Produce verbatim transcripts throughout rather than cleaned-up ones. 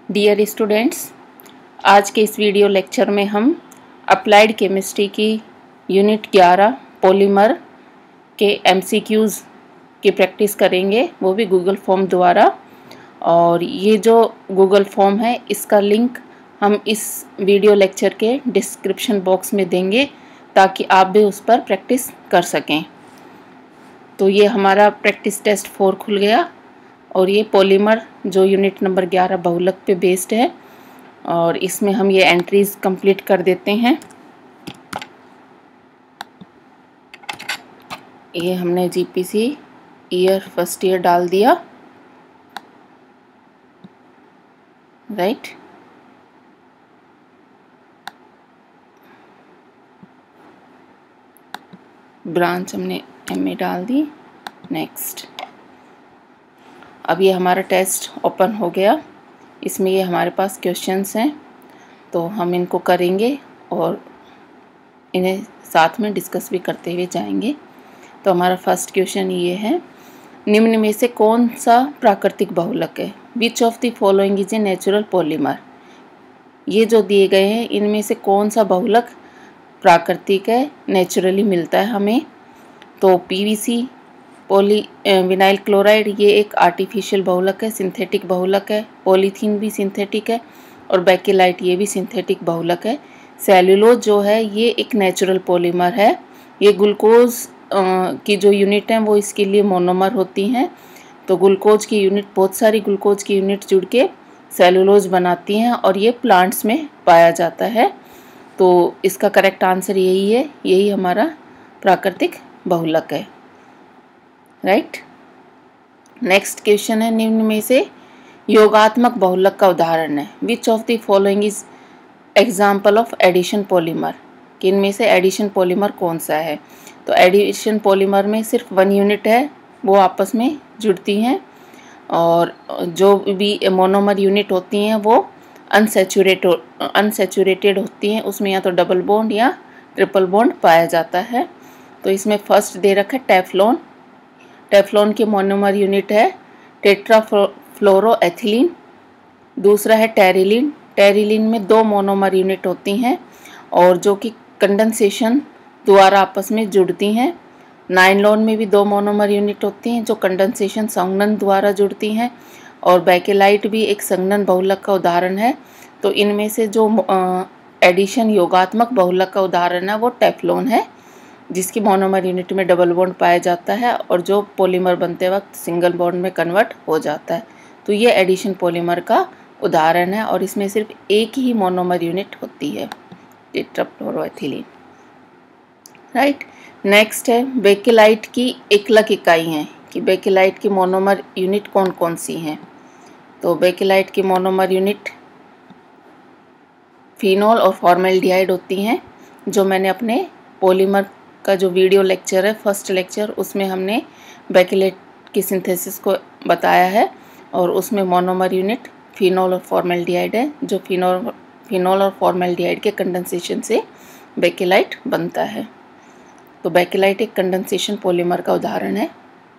Dear students, आज के इस वीडियो लेक्चर में हम अप्लाइड केमिस्ट्री की यूनिट ग्यारह पॉलीमर के एमसीक्यूज़ की प्रैक्टिस करेंगे, वो भी गूगल फॉर्म द्वारा। और ये जो गूगल फॉर्म है इसका लिंक हम इस वीडियो लेक्चर के डिस्क्रिप्शन बॉक्स में देंगे ताकि आप भी उस पर प्रैक्टिस कर सकें। तो ये हमारा प्रैक्टिस टेस्ट फोर खुल गया और ये पॉलीमर जो यूनिट नंबर ग्यारह बहुलक पे बेस्ड है और इसमें हम ये एंट्रीज कंप्लीट कर देते हैं। ये हमने जीपीसी ईयर फर्स्ट ईयर डाल दिया, राइट। ब्रांच हमने एमए डाल दी। नेक्स्ट, अब ये हमारा टेस्ट ओपन हो गया। इसमें ये हमारे पास क्वेश्चंस हैं तो हम इनको करेंगे और इन्हें साथ में डिस्कस भी करते हुए जाएंगे। तो हमारा फर्स्ट क्वेश्चन ये है, निम्न में से कौन सा प्राकृतिक बहुलक है? Which of the following is a natural polymer? ये जो दिए गए हैं इनमें से कौन सा बहुलक प्राकृतिक है, नेचुरली मिलता है हमें? तो पीवीसी पॉली विनाइल क्लोराइड ये एक आर्टिफिशियल बहुलक है, सिंथेटिक बहुलक है। पॉलीथीन भी सिंथेटिक है और बेकेलाइट ये भी सिंथेटिक बहुलक है। सेल्यूलोज जो है ये एक नेचुरल पॉलीमर है। ये ग्लूकोज की जो यूनिट है वो इसके लिए मोनोमर होती हैं। तो ग्लूकोज की यूनिट, बहुत सारी ग्लूकोज की यूनिट जुड़ के सेल्यूलोज बनाती हैं और ये प्लांट्स में पाया जाता है। तो इसका करेक्ट आंसर यही है, यही हमारा प्राकृतिक बहुलक है, राइट। नेक्स्ट क्वेश्चन है, निम्न में से योगात्मक बहुलक का उदाहरण है? Which of the following is example of addition polymer? कि इनमें से एडिशन पॉलीमर कौन सा है? तो एडिशन पॉलीमर में सिर्फ वन यूनिट है, वो आपस में जुड़ती हैं और जो भी मोनोमर यूनिट होती हैं वो अनसेचुरेटेड अनसेचुरेटेड होती हैं। उसमें या तो डबल बॉन्ड या ट्रिपल बॉन्ड पाया जाता है। तो इसमें फर्स्ट दे रखा है टेफ्लॉन। टेफ्लॉन की मोनोमर यूनिट है टेट्राफ्लोरोएथिलीन। दूसरा है टेरिलीन। टेरिलीन में दो मोनोमर यूनिट होती हैं और जो कि कंडेंसेशन द्वारा आपस में जुड़ती हैं। नाइलॉन में भी दो मोनोमर यूनिट होती हैं जो कंडेंसेशन संघनन द्वारा जुड़ती हैं। और बेकेलाइट भी एक संघनन बहुलक का उदाहरण है। तो इनमें से जो एडिशन योगात्मक बहुलक का उदाहरण है वो टेफ्लॉन है, जिसकी मोनोमर यूनिट में डबल बॉन्ड पाया जाता है और जो पॉलीमर बनते वक्त सिंगल बॉन्ड में कन्वर्ट हो जाता है। तो ये एडिशन पॉलीमर का उदाहरण है और इसमें सिर्फ एक ही मोनोमर यूनिट होती है, टेट्राफ्लोरोएथिलीन, राइट। नेक्स्ट है, बेकेलाइट की एकलक इकाई है कि बेकेलाइट की मोनोमर यूनिट कौन कौन सी हैं? तो बेकेलाइट की मोनोमर यूनिट फिनोल और फॉर्मेल्डिहाइड होती हैं, जो मैंने अपने पॉलीमर का जो वीडियो लेक्चर है फर्स्ट लेक्चर उसमें हमने बेकेलाइट की सिंथेसिस को बताया है और उसमें मोनोमर यूनिट फिनोल और फॉर्मेल्डिहाइड है। जो फिनोल फिनोल और फॉर्मेल्डिहाइड के कंडेंसेशन से बेकेलाइट बनता है। तो बेकेलाइट एक कंडेंसेशन पॉलीमर का उदाहरण है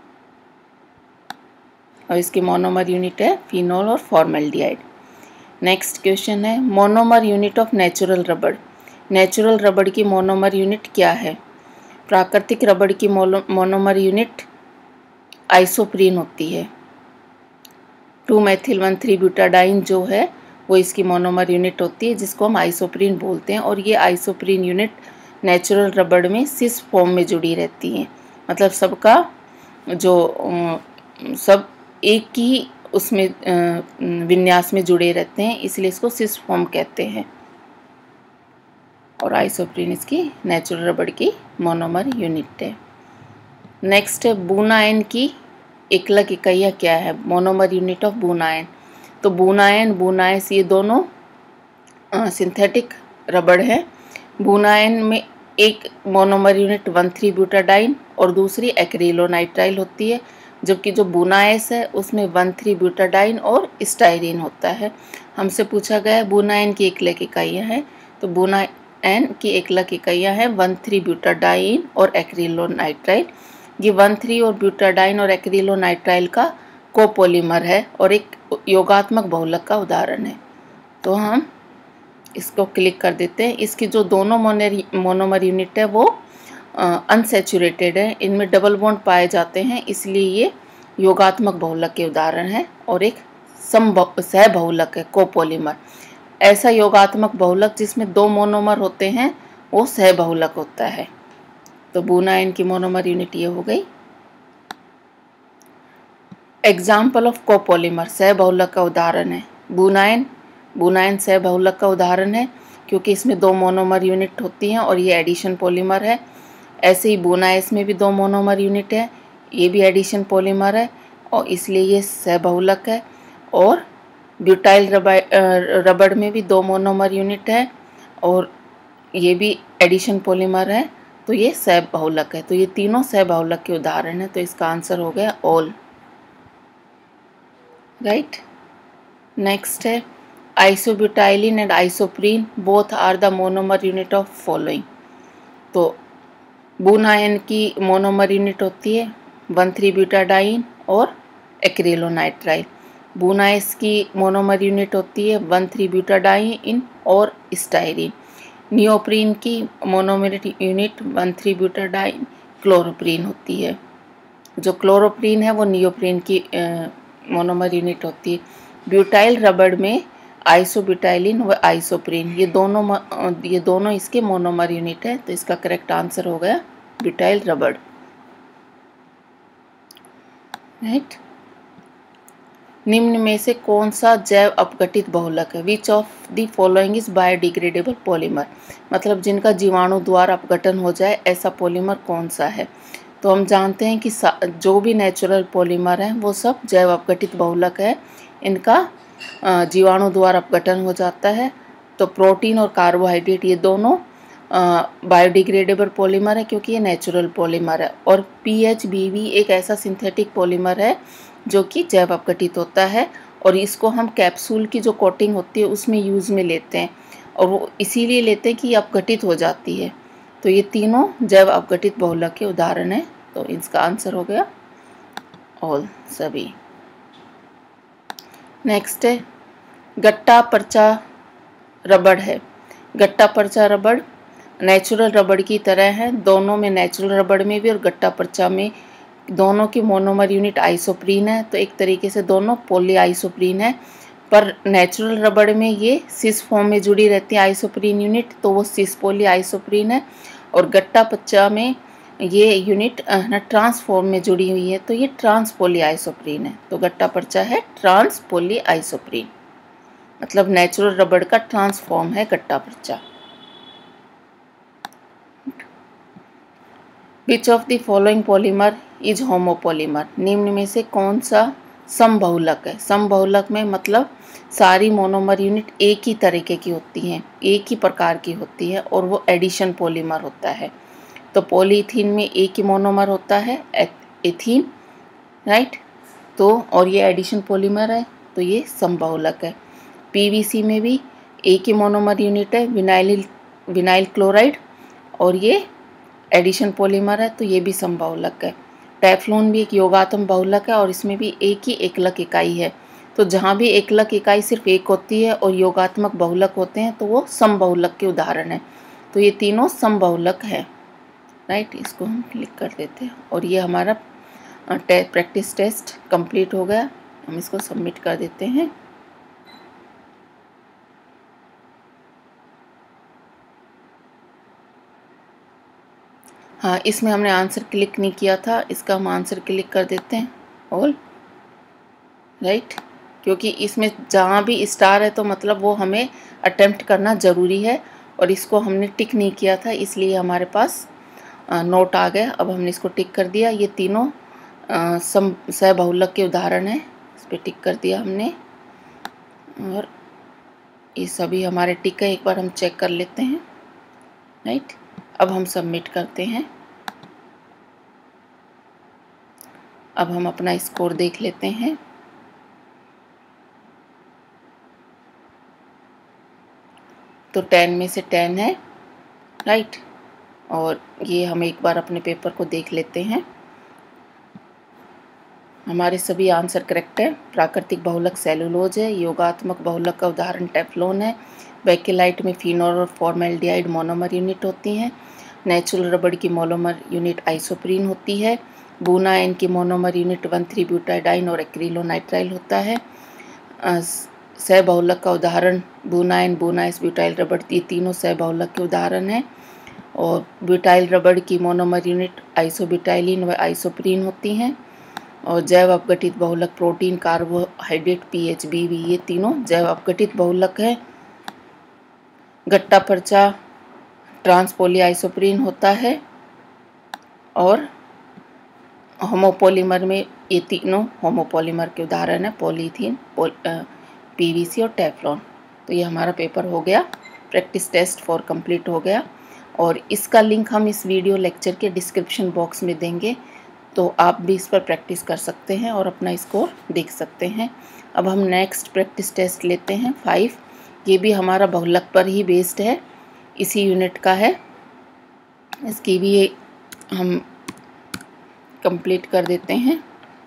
और इसकी मोनोमर यूनिट है फिनोल और फॉर्मेल्डिहाइड। नेक्स्ट क्वेश्चन है, monomer unit of natural rubber. Natural rubber की मोनोमर यूनिट क्या है? प्राकृतिक रबड़ की मोनोमर यूनिट आइसोप्रीन होती है। Two methyl one three butadiene जो है वो इसकी मोनोमर यूनिट होती है, जिसको हम आइसोप्रीन बोलते हैं। और ये आइसोप्रीन यूनिट नेचुरल रबड़ में सिस फॉर्म में जुड़ी रहती है, मतलब सबका जो सब एक ही उसमें विन्यास में जुड़े रहते हैं, इसलिए इसको सिस फॉर्म कहते हैं। और आइसोप्रीन इसकी नेचुरल रबड़ की मोनोमर यूनिट है। नेक्स्ट है, बूनायन की एकलक इकाइयाँ क्या है? Monomer unit of buna N. तो बूनायन, बूनाइस ये दोनों सिंथेटिक रबड़ है। बूनायन में एक monomer unit one three butadiene और दूसरी एक्रिलोनाइट्राइल होती है, जबकि जो बूनाइस है उसमें वन थ्री ब्यूटाडाइन और स्टाइरीन होता है। हमसे पूछा गया है बूनायन की एकलक इकाइयाँ हैं, तो बूनायन की एकलक इकाइयाँ हैं वन थ्री ब्यूटाडाइन और एक्रिलोनाइट्राइल। ये वन थ्री और ब्यूटाडाइन और एक्रिलोनाइट्राइल का कोपोलिमर है और एक योगात्मक बहुलक का उदाहरण है। तो हम इसको क्लिक कर देते हैं। इसकी जो दोनों मोनोमर यूनिट है वो अनसैचुरेटेड है, इनमें डबल बॉन्ड पाए जाते हैं, इसलिए ये योगात्मक बहुलक के उदाहरण है और एक सहबहुलक है कोपोलिमर। ऐसा योगात्मक बहुलक जिसमें दो मोनोमर होते हैं वो सहबहुलक होता है। तो बूनाइन की मोनोमर यूनिट ये हो गई। एग्जाम्पल ऑफ कोपोलिमर, सहबहुलक का उदाहरण है बूनाइन। बूनाइन सहबहुलक का उदाहरण है क्योंकि इसमें दो मोनोमर यूनिट होती हैं और ये एडिशन पॉलीमर है। ऐसे ही बूनाइस में भी दो मोनोमर यूनिट है, ये भी एडिशन पॉलीमर है और इसलिए ये सहबहुलक है। और ब्यूटाइल रबड़ में भी दो मोनोमर यूनिट है और ये भी एडिशन पॉलीमर है, तो ये सहबहुलक है। तो ये तीनों सहबहुलक के उदाहरण है। तो इसका आंसर हो गया ऑल। राइट, नेक्स्ट है isobutylene and isoprene both are the monomer unit of following. तो बूनाइन की मोनोमर यूनिट होती है वन थ्री ब्यूटाडाइन और एक्रिलोनाइट्राइल। बूनाइस की मोनोमर यूनिट होती है वन थ्री ब्यूटाडाइन और स्टाइरिन। नियोप्रीन की monomer unit one three butadiene chloroprene होती है। जो क्लोरोप्रीन है वो नियोप्रीन की मोनोमर यूनिट होती है। ब्यूटाइल रबड़ में आइसोब्यूटाइलिन व आइसोप्रीन ये दोनों ये दोनों इसके मोनोमर यूनिट है। तो इसका करेक्ट आंसर हो गया ब्यूटाइल रबड़। राइट, निम्न में से कौन सा जैव अपघटित बहुलक है? Which of the following is biodegradable polymer, मतलब जिनका जीवाणु द्वारा अपघटन हो जाए ऐसा पॉलीमर कौन सा है? तो हम जानते हैं कि जो भी नेचुरल पॉलीमर है वो सब जैव अपघटित बहुलक है, इनका जीवाणु द्वारा अपघटन हो जाता है। तो प्रोटीन और कार्बोहाइड्रेट ये दोनों बायोडिग्रेडेबल पॉलीमर है क्योंकि ये नेचुरल पॉलीमर है। और पी एच बी भी एक ऐसा सिंथेटिक पॉलीमर है जो कि जैव अपघटित होता है और इसको हम कैप्सूल की जो कोटिंग होती है उसमें यूज़ में लेते हैं और वो इसीलिए लेते हैं कि ये अपघटित हो जाती है। तो ये तीनों जैव अपघटित बहुलक के उदाहरण है। तो इसका आंसर हो गया ऑल, सभी। नेक्स्ट है गट्टा पर्चा रबड़ है। गट्टा पर्चा रबड़ नेचुरल रबड़ की तरह है, दोनों में नेचुरल रबड़ में भी और गट्टा पर्चा में दोनों की मोनोमर यूनिट आइसोप्रीन है। तो एक तरीके से दोनों पॉली आइसोप्रीन है, पर नेचुरल रबड़ में ये सिस फॉर्म में जुड़ी रहती है आइसोप्रीन यूनिट, तो वो सिस पॉली आइसोप्रीन है। और गट्टा पर्चा में ये यूनिट ना ट्रांस फॉर्म में जुड़ी हुई है, तो ये ट्रांस पॉली आइसोप्रीन है। तो गट्टा पर्चा है ट्रांस पॉली आइसोप्रीन, मतलब नेचुरल रबड़ का ट्रांस फॉर्म है gutta percha. Which of the following polymer is homopolymer, निम्न में से कौन सा समबहुलक है? समबहुलक में मतलब सारी मोनोमर यूनिट एक ही तरीके की होती हैं, एक ही प्रकार की होती है और वो एडिशन पॉलीमर होता है। तो पॉलीथीन में एक ही मोनोमर होता है एथीन, राइट। तो और ये एडिशन पॉलीमर है, तो ये समबहुलक है। पीवीसी में भी एक ही मोनोमर यूनिट है विनाइल विनाइल क्लोराइड और ये एडिशन पॉलीमर है, तो ये भी समबहुलक है। टेफ्लॉन भी एक योगात्मक बहुलक है और इसमें भी एक ही एकलक इकाई है। तो जहाँ भी एकलक इकाई सिर्फ एक होती है और योगात्मक बहुलक होते हैं तो वो समबहुलक के उदाहरण है। तो ये तीनों समबहुलक है, राइट। इसको हम क्लिक कर देते हैं और ये हमारा टे, प्रैक्टिस टेस्ट कंप्लीट हो गया। हम इसको सबमिट कर देते हैं। हाँ, इसमें हमने आंसर क्लिक नहीं किया था, इसका हम आंसर क्लिक कर देते हैं ऑल, राइट। क्योंकि इसमें जहाँ भी स्टार है तो मतलब वो हमें अटेम्प्ट करना ज़रूरी है और इसको हमने टिक नहीं किया था, इसलिए हमारे पास नोट आ गया। अब हमने इसको टिक कर दिया। ये तीनों सम सहबहुलक के उदाहरण हैं, इस पर टिक कर दिया हमने और ये सभी हमारे टिक है। एक बार हम चेक कर लेते हैं, राइट। अब हम सबमिट करते हैं। अब हम अपना स्कोर देख लेते हैं। तो टेन में से टेन है, राइट। और ये हम एक बार अपने पेपर को देख लेते हैं। हमारे सभी आंसर करेक्ट है। प्राकृतिक बहुलक सेलुलोज है। योगात्मक बहुलक का उदाहरण टेफ्लॉन है। बेकेलाइट में फिनोल और फॉर्मेल्डिहाइड मोनोमर यूनिट होती हैं। नेचुरल रबड़ की मोनोमर यूनिट आइसोप्रीन होती है। बूना एन की monomer unit one three butadiene और एक्रिलोनाइट्राइल होता है। सह बहुलक का उदाहरण buna N buna S butyl rubber, ये तीनों सह बहुलक के उदाहरण हैं। और ब्यूटाइल रबड़ की मोनोमर यूनिट आइसोब्यूटाइलिन व आइसोप्रीन होती हैं। और जैव अपघटित बहुलक प्रोटीन, कार्बोहाइड्रेट, पीएचबी भी, ये तीनों जैव अपघटित बहुलक है। गट्टा पर्चा ट्रांसपोली आइसोप्रीन होता है। और होमोपॉलीमर में ये तीनों होमोपॉलीमर के उदाहरण है, पॉलीथीन, पीवीसी और टेफ्लॉन। तो ये हमारा पेपर हो गया, प्रैक्टिस टेस्ट फोर कंप्लीट हो गया। और इसका लिंक हम इस वीडियो लेक्चर के डिस्क्रिप्शन बॉक्स में देंगे, तो आप भी इस पर प्रैक्टिस कर सकते हैं और अपना स्कोर देख सकते हैं। अब हम नेक्स्ट प्रैक्टिस टेस्ट लेते हैं फाइव। ये भी हमारा बहुलक पर ही बेस्ड है, इसी यूनिट का है। इसकी भी हम कंप्लीट कर देते हैं।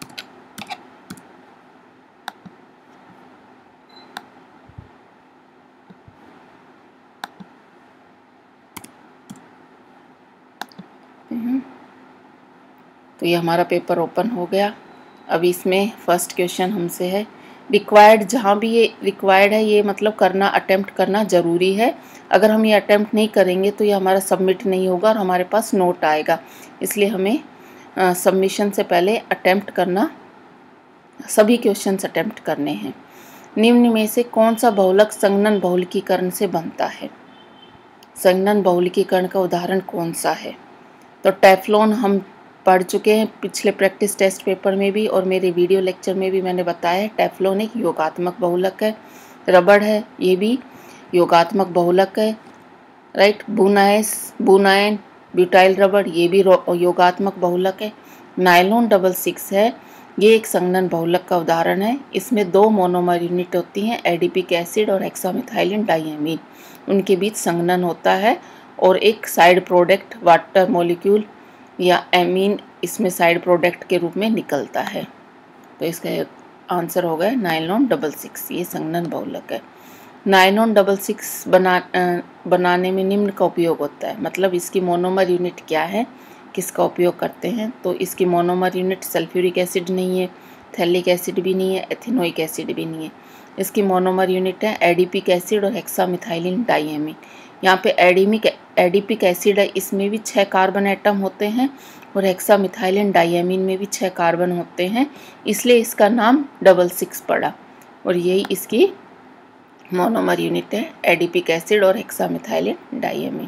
तो ये हमारा पेपर ओपन हो गया। अब इसमें फर्स्ट क्वेश्चन हमसे है, रिक्वायर्ड, जहाँ भी ये रिक्वायर्ड है ये मतलब करना, अटेम्प्ट करना ज़रूरी है। अगर हम ये अटेम्प्ट नहीं करेंगे तो ये हमारा सबमिट नहीं होगा और हमारे पास नोट आएगा। इसलिए हमें सबमिशन से पहले अटेम्प्ट करना, सभी क्वेश्चंस अटेम्प्ट करने हैं। निम्न में से कौन सा बहुलक संघनन बहुलकीकरण से बनता है? संघनन बहुलकीकरण का उदाहरण कौन सा है? तो टेफ्लॉन हम पढ़ चुके हैं पिछले प्रैक्टिस टेस्ट पेपर में भी, और मेरे वीडियो लेक्चर में भी मैंने बताया है। टेफ्लॉन एक योगात्मक बहुलक है। रबड़ है, ये भी योगात्मक बहुलक है, राइट। बुनाएस बुनाएन ब्यूटाइल रबड़, ये भी योगात्मक बहुलक है। नायलॉन डबल सिक्स है, ये एक संघनन बहुलक का उदाहरण है। इसमें दो मोनोमर यूनिट होती हैं, एडिपिक एसिड और हेक्सामिथाइलिन डाइएमीन, उनके बीच संघनन होता है। और एक साइड प्रोडक्ट वाटर मॉलिक्यूल या एमीन इसमें साइड प्रोडक्ट के रूप में निकलता है। तो इसका आंसर हो गया नायलॉन डबल सिक्स, ये संघनन बहुलक है। नायलॉन डबल सिक्स बना बनाने में निम्न का उपयोग होता है, मतलब इसकी मोनोमर यूनिट क्या है, किसका उपयोग करते हैं। तो इसकी मोनोमर यूनिट सल्फ्यूरिक एसिड नहीं है, थैलिक एसिड भी नहीं है, एथिनोइक एसिड भी नहीं है। इसकी मोनोमर यूनिट है एडिपिक एसिड और हेक्सामिथाइलिन डाइएमीन। यहाँ पे एडिमिक एडिपिक एसिड है, इसमें भी छः कार्बन एटम होते हैं, और हेक्सामिथाइलिन डाइएमीन में भी छः कार्बन होते हैं, इसलिए इसका नाम डबल सिक्स पड़ा। और यही इसकी मोनोमर यूनिट है, एडिपिक एसिड और हेक्सामिथाइलिन डाइएमीन।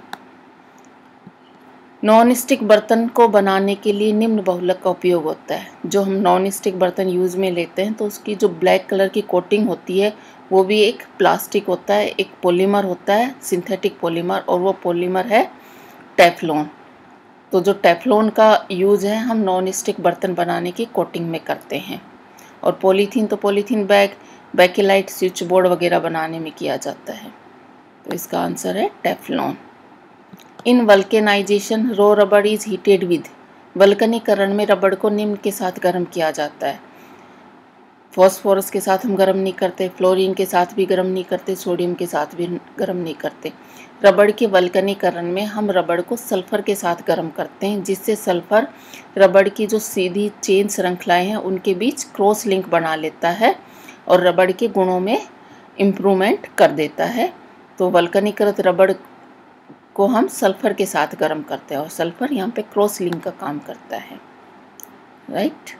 नॉन स्टिक बर्तन को बनाने के लिए निम्न बहुलक का उपयोग होता है। जो हम नॉन स्टिक बर्तन यूज़ में लेते हैं तो उसकी जो ब्लैक कलर की कोटिंग होती है वो भी एक प्लास्टिक होता है, एक पॉलीमर होता है, सिंथेटिक पॉलीमर, और वो पॉलीमर है टेफ्लॉन। तो जो टेफ्लॉन का यूज़ है हम नॉन स्टिक बर्तन बनाने की कोटिंग में करते हैं। और पॉलीथीन तो polythene bag, bakelite, switchboard वगैरह बनाने में किया जाता है। तो इसका आंसर है टेफ्लॉन। इन वल्केनाइजेशन रो रबड़ इज हीटेड विद, वल्कनीकरण में रबड़ को निम्न के साथ गर्म किया जाता है। फॉस्फोरस के साथ हम गर्म नहीं करते, फ्लोरीन के साथ भी गर्म नहीं करते, सोडियम के साथ भी गर्म नहीं करते। रबड़ के वल्कनीकरण में हम रबड़ को सल्फर के साथ गर्म करते हैं, जिससे सल्फर रबड़ की जो सीधी चेन श्रृंखलाएं हैं उनके बीच क्रॉस लिंक बना लेता है और रबड़ के गुणों में इम्प्रूवमेंट कर देता है। तो वल्कनीकृत रबड़ को हम सल्फर के साथ गर्म करते हैं और सल्फर यहाँ पे क्रॉस लिंक का काम करता है, राइट।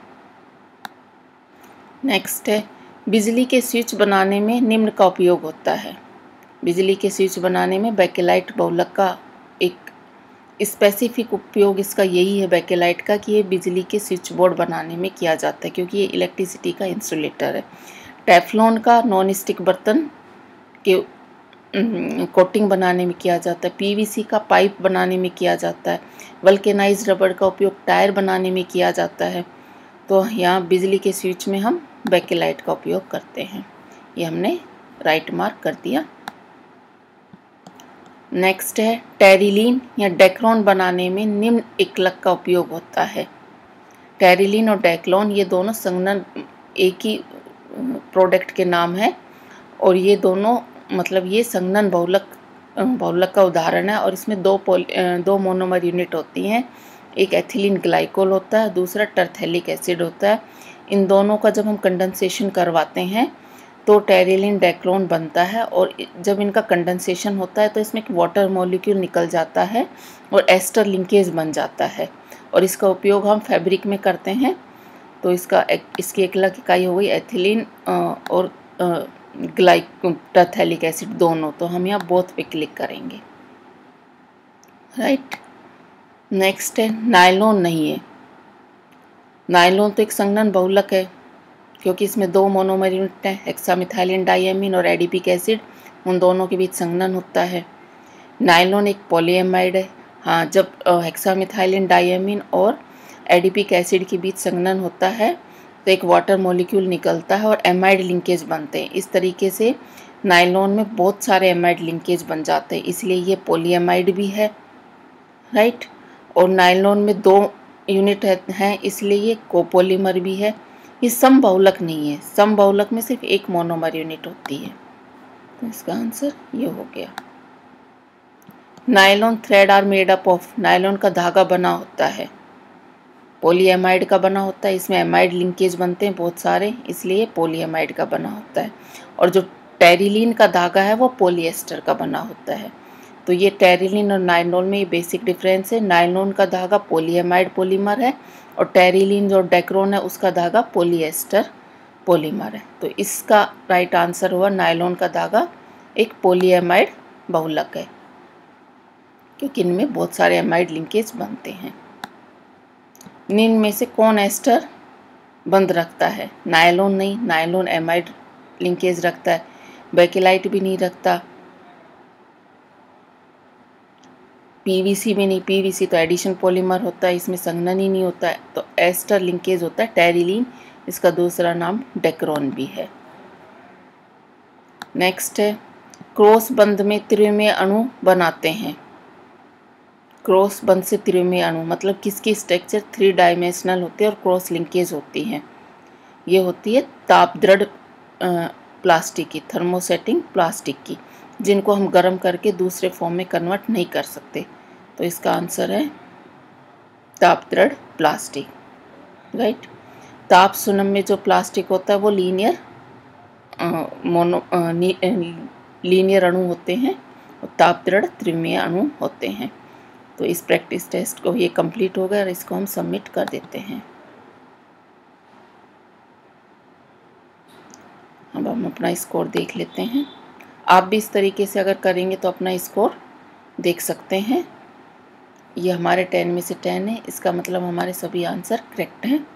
नेक्स्ट है, बिजली के स्विच बनाने में निम्न का उपयोग होता है। बिजली के स्विच बनाने में बेकेलाइट बहुलक का एक स्पेसिफिक उपयोग इसका यही है बेकेलाइट का, कि ये बिजली के स्विच बोर्ड बनाने में किया जाता है क्योंकि ये इलेक्ट्रिसिटी का इंसुलेटर है। टेफ्लॉन का नॉन स्टिक बर्तन के कोटिंग बनाने में किया जाता है। पीवीसी का पाइप बनाने में किया जाता है। वल्केनाइज्ड रबड़ का उपयोग टायर बनाने में किया जाता है। तो यहाँ बिजली के स्विच में हम बेकेलाइट का उपयोग करते हैं। ये हमने राइट मार्क कर दिया। नेक्स्ट है, टेरिलीन या डेक्रोन बनाने में निम्न एकलक का उपयोग होता है। टेरिलीन और डेक्लोन ये दोनों संघनन एक ही प्रोडक्ट के नाम है और ये दोनों मतलब ये संघनन बहुलक बहुलक का उदाहरण है और इसमें दो पोल दो मोनोमर यूनिट होती हैं। एक एथिलीन ग्लाइकोल होता है, दूसरा टरथेलिक एसिड होता है। इन दोनों का जब हम कंडेंसेशन करवाते हैं तो टेरिलीन डेक्लोन बनता है और जब इनका कंडेंसेशन होता है तो इसमें एक वाटर मॉलिक्यूल निकल जाता है और एस्टर लिंकेज बन जाता है और इसका उपयोग हम फैब्रिक में करते हैं। तो इसका एक, इसकी एक अलग इकाई हो गई एथिलीन और ग्लाइक टरथेलिक एसिड दोनों। तो हम यहाँ बोथ पे क्लिक करेंगे, राइट। नेक्स्ट है नायलॉन नहीं है। नायलॉन तो एक संघनन बहुलक है क्योंकि इसमें दो मोनोमर यूनिट हैं, हेक्सामिथाइलिन डाइएमीन और एडिपिक एसिड, उन दोनों के बीच संघनन होता है। नायलॉन एक पॉलीएमाइड है। हाँ, जब हेक्सामिथाइलिन डाइएमीन और एडिपिक एसिड के बीच संघनन होता है तो एक वाटर मॉलिक्यूल निकलता है और एमाइड लिंकेज बनते हैं। इस तरीके से नायलॉन में बहुत सारे एमाइड लिंकेज बन जाते हैं, इसलिए ये पॉलीएमाइड भी है, राइट। और नायलॉन में दो यूनिट हैं इसलिए ये कोपोलीमर भी है। ये समबहुलक नहीं है, समबहुलक में सिर्फ एक मोनोमर यूनिट होती है। तो इसका आंसर ये हो गया। Nylon thread are made up of, nylon का धागा बना होता है, पॉलीएमाइड का बना होता है। इसमें एमाइड लिंकेज बनते हैं बहुत सारे, इसलिए पॉलीएमाइड का बना होता है। और जो टेरिलीन का धागा है वो पॉलीएस्टर का बना होता है। तो ये टेरिलीन और नायलॉन में ये बेसिक डिफरेंस है। नायलॉन का धागा पॉलीएमाइड पॉलीमर है और टेरिलीन जो डेक्रोन है उसका धागा पॉलीएस्टर पॉलीमर है। तो इसका राइट आंसर हुआ नायलॉन का धागा एक पॉलीएमाइड बहुलक है क्योंकि इनमें बहुत सारे एमाइड लिंकेज बनते हैं। निम्न में से कौन एस्टर बंद रखता है? नायलॉन नहीं, नायलॉन एमाइड लिंकेज रखता है। बेकेलाइट भी नहीं रखता, पीवीसी भी नहीं, पीवीसी तो एडिशन पॉलीमर होता है, इसमें संघनन ही नहीं होता है। तो एस्टर लिंकेज होता है टेरिलीन, इसका दूसरा नाम डेक्रोन भी है। नेक्स्ट है क्रॉस बंध में त्रिविमीय अणु बनाते हैं। क्रॉस बंध से त्रिविमीय अणु मतलब किसकी स्ट्रक्चर थ्री डायमेंशनल होती है और क्रॉस लिंकेज होती हैं। ये होती है ताप दृढ़ प्लास्टिक की, थर्मोसेटिंग प्लास्टिक की, जिनको हम गर्म करके दूसरे फॉर्म में कन्वर्ट नहीं कर सकते। तो इसका आंसर है ताप दृढ़ प्लास्टिक, राइट। ताप सुनम में जो प्लास्टिक होता है वो लीनियर मोनो लीनियर अणु होते हैं और ताप दृढ़ त्रिविमीय अणु होते हैं। तो इस प्रैक्टिस टेस्ट को ये कंप्लीट हो गया और इसको हम सबमिट कर देते हैं। अब हम अपना स्कोर देख लेते हैं। आप भी इस तरीके से अगर करेंगे तो अपना स्कोर देख सकते हैं। ये हमारे टेन में से टेन है, इसका मतलब हमारे सभी आंसर करेक्ट हैं।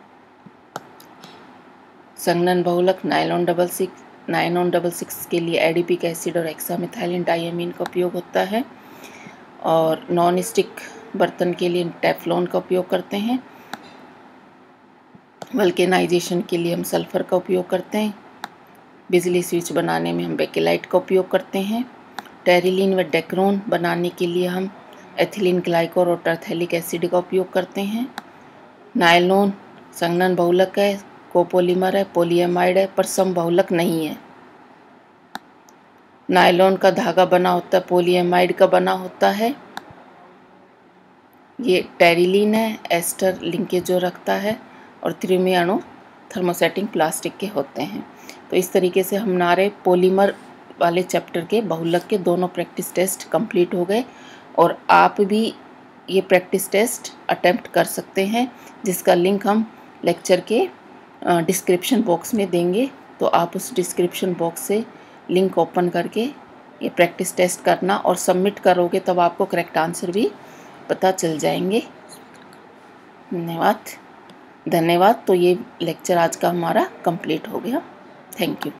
संघनन बहुलक nylon double six nylon double six के लिए एडिपिक एसिड और हेक्सामिथाइलिन डाइएमीन का उपयोग होता है और नॉन स्टिक बर्तन के लिए टेफ्लॉन का उपयोग करते हैं। वल्केनाइजेशन के लिए हम सल्फ़र का उपयोग करते हैं। बिजली स्विच बनाने में हम बेकेलाइट का उपयोग करते हैं। टेरिलीन व डेक्रोन बनाने के लिए हम एथिलीन ग्लाइकोल और टरथेलिक एसिड का उपयोग करते हैं। नायलॉन संघनन बहुलक है, कोपोलीमर है, पॉलीएमाइड है पर समबहुलक नहीं है। नायलॉन का धागा बना होता है, पॉलीएमाइड का बना होता है। ये टेरिलीन है, एस्टर लिंकेज जो रखता है और त्रिविमीय अणु थर्मोसेटिंग प्लास्टिक के होते हैं। तो इस तरीके से हमारे पॉलीमर वाले चैप्टर के बहुलक के दोनों प्रैक्टिस टेस्ट कंप्लीट हो गए और आप भी ये प्रैक्टिस टेस्ट अटेम्प्ट कर सकते हैं, जिसका लिंक हम लेक्चर के डिस्क्रिप्शन बॉक्स में देंगे। तो आप उस डिस्क्रिप्शन बॉक्स से लिंक ओपन करके ये प्रैक्टिस टेस्ट करना और सबमिट करोगे तब आपको करेक्ट आंसर भी पता चल जाएंगे। धन्यवाद धन्यवाद। तो ये लेक्चर आज का हमारा कंप्लीट हो गया। Thank you.